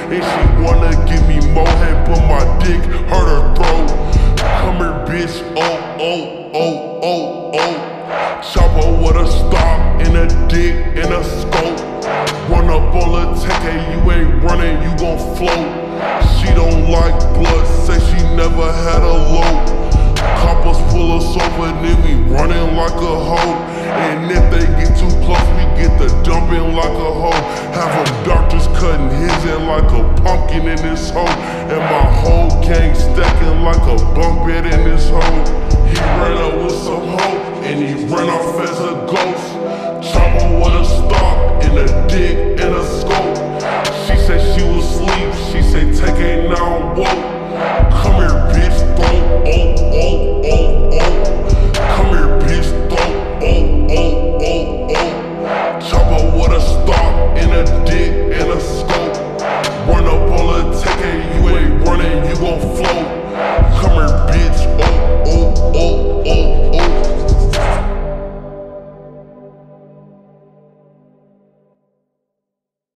and she wanna give me more head, but my dick hurt her throat. Come here, bitch, oh, oh, oh, oh, oh. Choppa with a stock and a dick and a scope. Run up on the Tay-K, you ain't running, you gon' float. She don't like blood, say she never had a load. Coppers pull us over, then we running like a hoe. And if they get too close, we get the dumping like a hoe. Have them doctors cutting his in like a pumpkin in this hoe. And my whole gang stacking like a bunk bed in this hoe. He ran up with some hoe, and he ran off as a ghost. Choppa with a stock, and a dick, and a scope. She said she was asleep, she